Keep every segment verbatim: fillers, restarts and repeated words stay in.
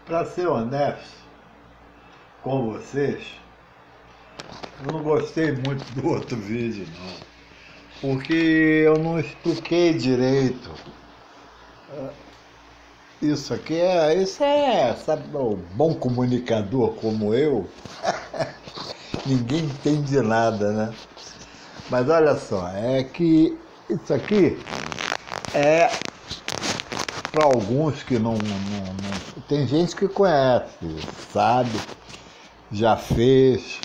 Para ser honesto com vocês, eu não gostei muito do outro vídeo, não. Porque eu não expliquei direito. Isso aqui é, isso é, sabe, o bom comunicador como eu, ninguém entende nada, né? Mas olha só, é que isso aqui é para alguns que não, não, não... Tem gente que conhece, sabe, já fez.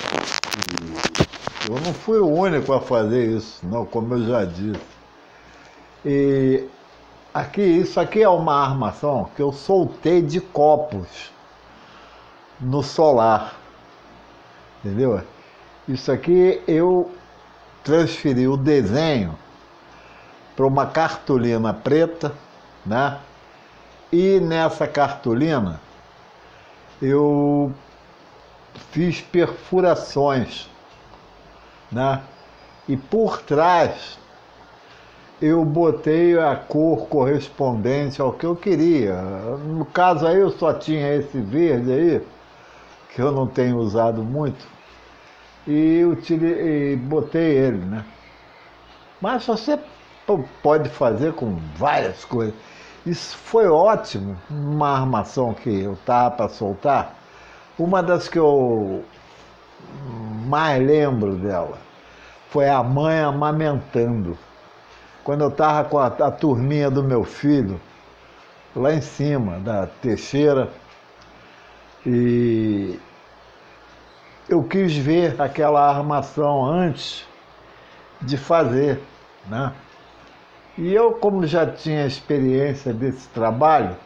Eu não fui o único a fazer isso, não, como eu já disse. E aqui, isso aqui é uma armação que eu soltei de copos no solar, entendeu? Isso aqui eu transferi o desenho para uma cartolina preta, né? E nessa cartolina eu fiz perfurações, né? E por trás eu botei a cor correspondente ao que eu queria. No caso aí eu só tinha esse verde aí, que eu não tenho usado muito, e, utilizei, e botei ele, né? Mas você pode fazer com várias coisas. Isso foi ótimo, uma armação que eu estava para soltar. Uma das que eu mais lembro dela foi a mãe amamentando. Quando eu estava com a, a turminha do meu filho, lá em cima, da Teixeira, e eu quis ver aquela armação antes de fazer, né? E eu, como já tinha experiência desse trabalho,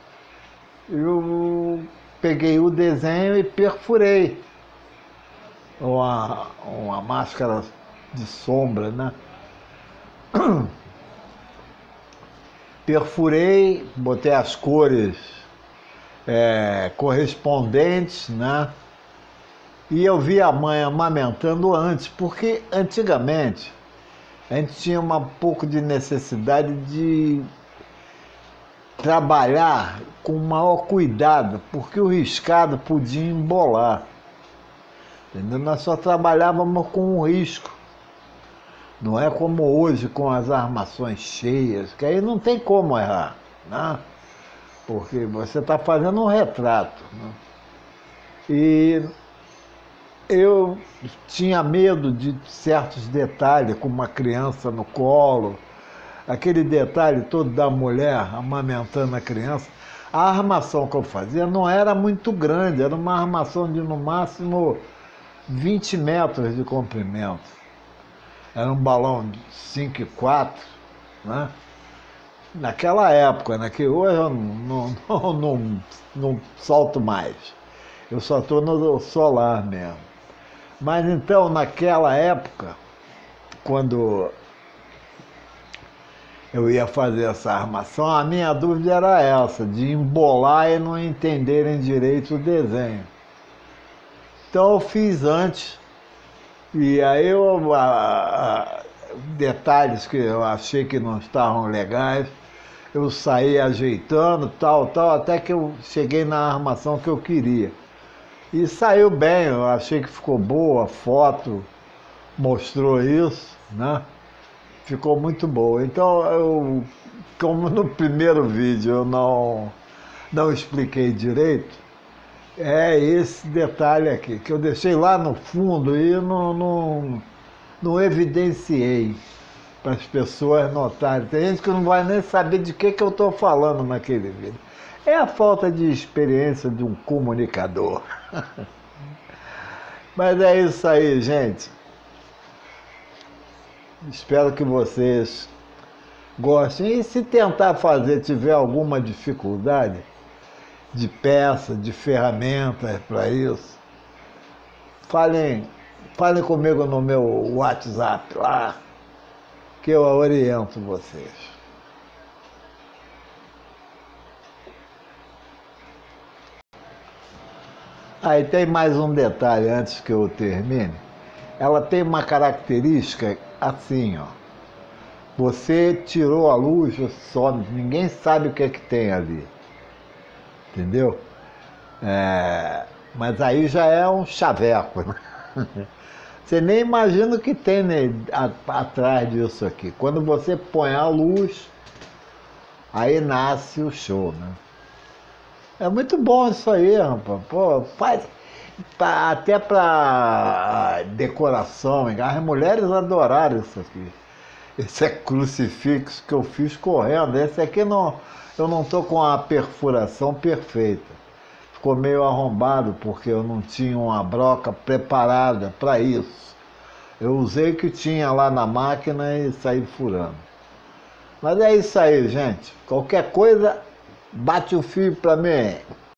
eu peguei o desenho e perfurei uma, uma máscara de sombra, né? Perfurei, botei as cores é, correspondentes, né? E eu vi a mãe amamentando antes, porque antigamente a gente tinha um pouco de necessidade de trabalhar com maior cuidado, porque o riscado podia embolar. Entendeu? Nós só trabalhávamos com o risco. Não é como hoje com as armações cheias, que aí não tem como errar, né? Porque você está fazendo um retrato, né? E eu tinha medo de certos detalhes, como uma criança no colo, aquele detalhe todo da mulher amamentando a criança. A armação que eu fazia não era muito grande, era uma armação de no máximo vinte metros de comprimento. Era um balão de cinco e quatro, né? Naquela época, né? Que hoje eu não, não, não, não solto mais. Eu só estou no solar mesmo. Mas então, naquela época, quando eu ia fazer essa armação, a minha dúvida era essa, de embolar e não entenderem direito o desenho. Então eu fiz antes, e aí eu, a, a, detalhes que eu achei que não estavam legais, eu saí ajeitando, tal, tal, até que eu cheguei na armação que eu queria. E saiu bem, eu achei que ficou boa, a foto mostrou isso, né? Ficou muito boa. Então, eu, como no primeiro vídeo eu não, não expliquei direito, é esse detalhe aqui, que eu deixei lá no fundo e não, não, não evidenciei para as pessoas notarem. Tem gente que não vai nem saber de que, que eu estou falando naquele vídeo. É a falta de experiência de um comunicador. Mas é isso aí, gente. Espero que vocês gostem. E se tentar fazer, tiver alguma dificuldade de peça, de ferramenta para isso, falem, falem comigo no meu WhatsApp lá, que eu oriento vocês. Aí tem mais um detalhe antes que eu termine. Ela tem uma característica assim, ó. Você tirou a luz, some, ninguém sabe o que é que tem ali. Entendeu? É, mas aí já é um chaveco, né? Você nem imagina o que tem, né, a- atrás disso aqui. Quando você põe a luz, aí nasce o show, né? É muito bom isso aí, rapaz. Pô, faz pra- até para decoração. As mulheres adoraram isso aqui. Esse é crucifixo que eu fiz correndo. Esse aqui não, eu não tô com a perfuração perfeita. Ficou meio arrombado porque eu não tinha uma broca preparada para isso. Eu usei o que tinha lá na máquina e saí furando. Mas é isso aí, gente. Qualquer coisa, bate o fio para mim.